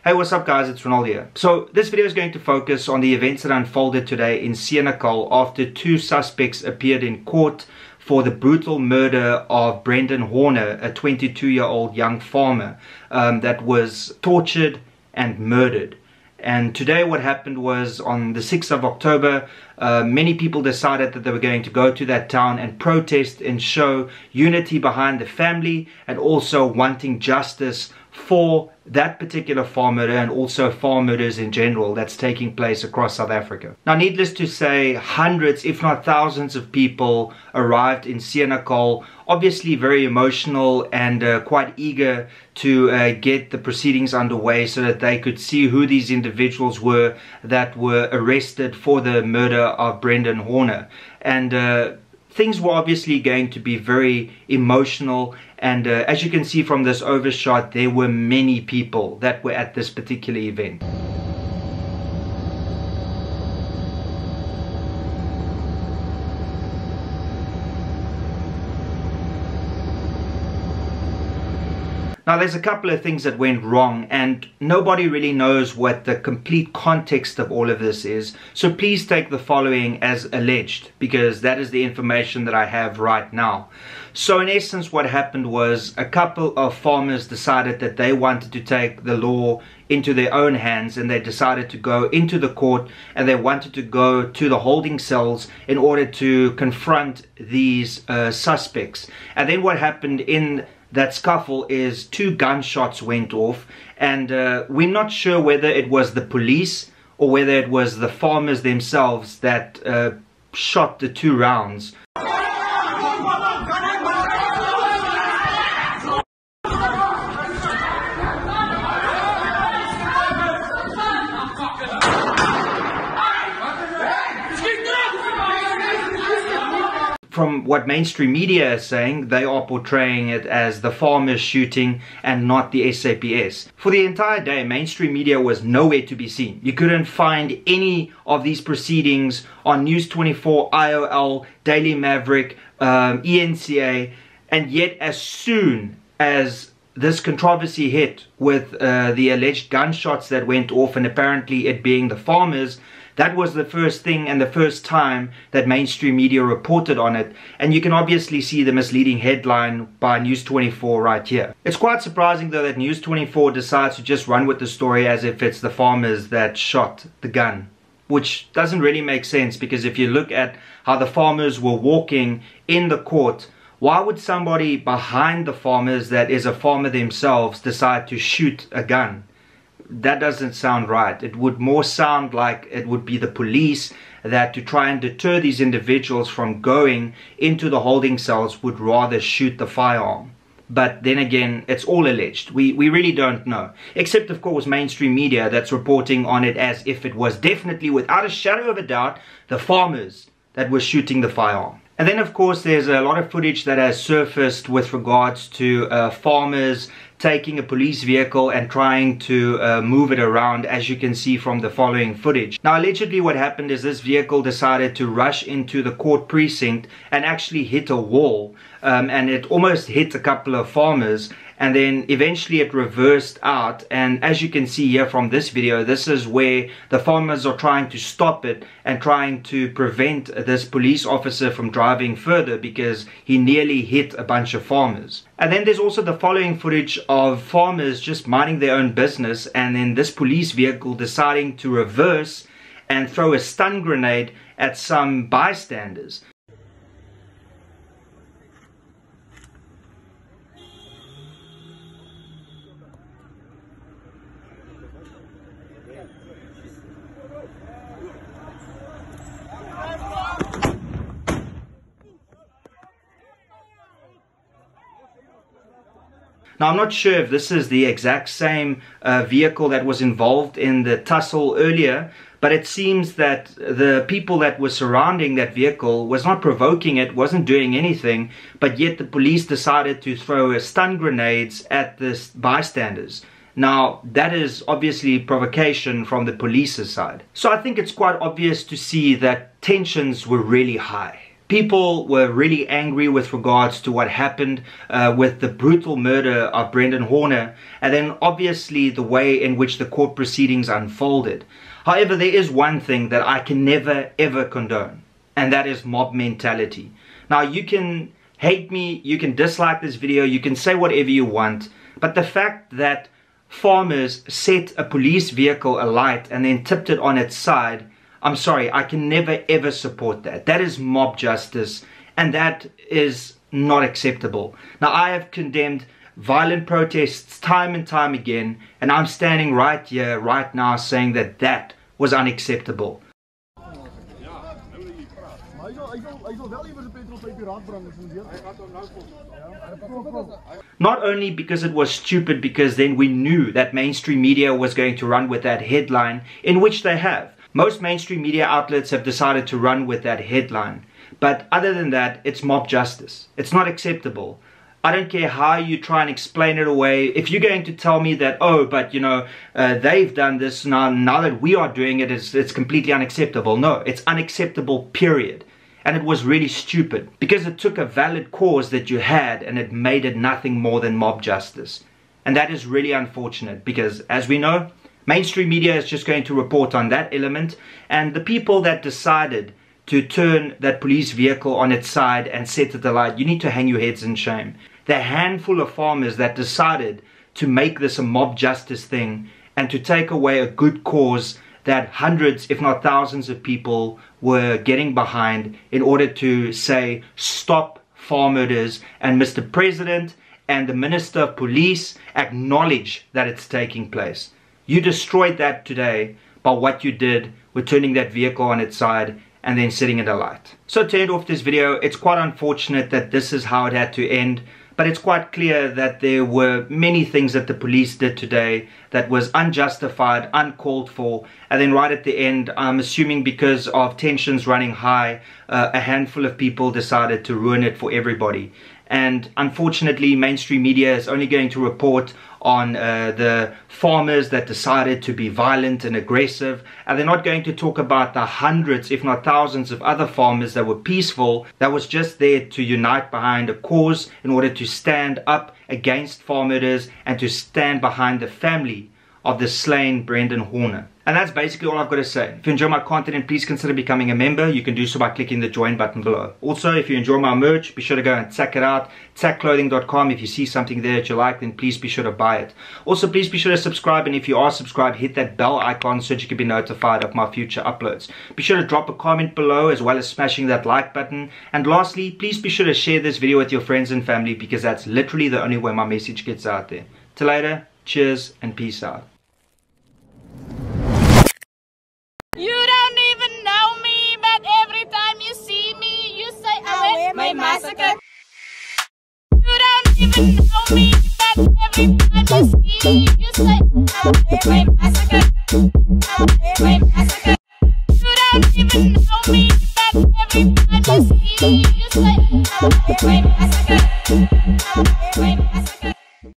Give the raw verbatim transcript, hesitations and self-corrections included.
Hey, what's up guys, it's Renaldo here. So this video is going to focus on the events that unfolded today in Senekal after two suspects appeared in court for the brutal murder of Brendin Horner, a twenty-two year old young farmer um, that was tortured and murdered. And today what happened was on the sixth of October, uh, many people decided that they were going to go to that town and protest and show unity behind the family and also wanting justice for that particular farm murder and also farm murders in general that's taking place across South Africa. Now, needless to say, hundreds if not thousands of people arrived in Senekal, obviously very emotional and uh, quite eager to uh, get the proceedings underway so that they could see who these individuals were that were arrested for the murder of Brendin Horner. And uh, things were obviously going to be very emotional, and uh, as you can see from this overshot, there were many people that were at this particular event. Now, there's a couple of things that went wrong, and nobody really knows what the complete context of all of this is. So please take the following as alleged, because that is the information that I have right now. So in essence, what happened was a couple of farmers decided that they wanted to take the law into their own hands, and they decided to go into the court and they wanted to go to the holding cells in order to confront these uh, suspects. And then what happened in that scuffle is two gunshots went off, and uh, we're not sure whether it was the police or whether it was the farmers themselves that uh, shot the two rounds. From what mainstream media is saying, they are portraying it as the farmers shooting and not the S A P S. For the entire day, mainstream media was nowhere to be seen. You couldn't find any of these proceedings on News twenty-four, I O L, Daily Maverick, um, E N C A, and yet as soon as this controversy hit with uh, the alleged gunshots that went off, and apparently it being the farmers, that was the first thing and the first time that mainstream media reported on it. And you can obviously see the misleading headline by News twenty-four right here. It's quite surprising though that News twenty-four decides to just run with the story as if it's the farmers that shot the gun, which doesn't really make sense, because if you look at how the farmers were walking in the court, why would somebody behind the farmers that is a farmer themselves decide to shoot a gun? That doesn't sound right. It would more sound like it would be the police that, to try and deter these individuals from going into the holding cells, would rather shoot the firearm. But then again, it's all alleged. We, we really don't know. Except, of course, mainstream media that's reporting on it as if it was definitely, without a shadow of a doubt, the farmers that were shooting the firearm. And then, of course, there's a lot of footage that has surfaced with regards to uh, farmers taking a police vehicle and trying to uh, move it around, as you can see from the following footage. Now, allegedly what happened is this vehicle decided to rush into the court precinct and actually hit a wall, um, and it almost hit a couple of farmers, and then eventually it reversed out. And as you can see here from this video, this is where the farmers are trying to stop it and trying to prevent this police officer from driving further, because he nearly hit a bunch of farmers. And then there's also the following footage of farmers just minding their own business, and then this police vehicle deciding to reverse and throw a stun grenade at some bystanders. Now, I'm not sure if this is the exact same uh, vehicle that was involved in the tussle earlier, but it seems that the people that were surrounding that vehicle was not provoking it, wasn't doing anything, but yet the police decided to throw stun grenades at the bystanders. Now, that is obviously provocation from the police's side. So I think it's quite obvious to see that tensions were really high. People were really angry with regards to what happened uh, with the brutal murder of Brendin Horner, and then obviously the way in which the court proceedings unfolded. However, there is one thing that I can never ever condone, and that is mob mentality. Now, you can hate me, you can dislike this video, you can say whatever you want, but the fact that farmers set a police vehicle alight and then tipped it on its side, I'm sorry, I can never ever support that. That is mob justice, and that is not acceptable. Now, I have condemned violent protests time and time again, and I'm standing right here, right now, saying that that was unacceptable. Not only because it was stupid, because then we knew that mainstream media was going to run with that headline, in which they have. Most mainstream media outlets have decided to run with that headline. But other than that, it's mob justice. It's not acceptable. I don't care how you try and explain it away. If you're going to tell me that, oh, but you know, uh, they've done this now, now that we are doing it, it's, it's completely unacceptable. No, it's unacceptable, period. And it was really stupid because it took a valid cause that you had and it made it nothing more than mob justice. And that is really unfortunate because, as we know, mainstream media is just going to report on that element, and the people that decided to turn that police vehicle on its side and set it alight, you need to hang your heads in shame. The handful of farmers that decided to make this a mob justice thing and to take away a good cause that hundreds, if not thousands of people were getting behind in order to say, stop farm murders, and Mister President and the Minister of Police acknowledge that it's taking place. You destroyed that today by what you did with turning that vehicle on its side and then setting it alight. So to end off this video, it's quite unfortunate that this is how it had to end, but it's quite clear that there were many things that the police did today that was unjustified, uncalled for, and then right at the end, I'm assuming because of tensions running high, uh, a handful of people decided to ruin it for everybody. And unfortunately, mainstream media is only going to report on uh, the farmers that decided to be violent and aggressive, and they're not going to talk about the hundreds, if not thousands, of other farmers that were peaceful, that was just there to unite behind a cause in order to stand up against farm murders and to stand behind the family of the slain Brendin Horner. And that's basically all I've got to say. If you enjoy my content, and please consider becoming a member. You can do so by clicking the join button below. Also, if you enjoy my merch, be sure to go and check it out. tack clothing dot com. If you see something there that you like, then please be sure to buy it. Also, please be sure to subscribe, and if you are subscribed, hit that bell icon so that you can be notified of my future uploads. Be sure to drop a comment below, as well as smashing that like button. And lastly, please be sure to share this video with your friends and family, because that's literally the only way my message gets out there. Till later, cheers and peace out. You don't even know me, but every time you see me, you say, I wear my massacre. You don't even know me, but every time you see me, you say, I wear my massacre. I wear my massacre. You don't even know me, but every time you see me, you say, I wear my massacre. I wear my massacre.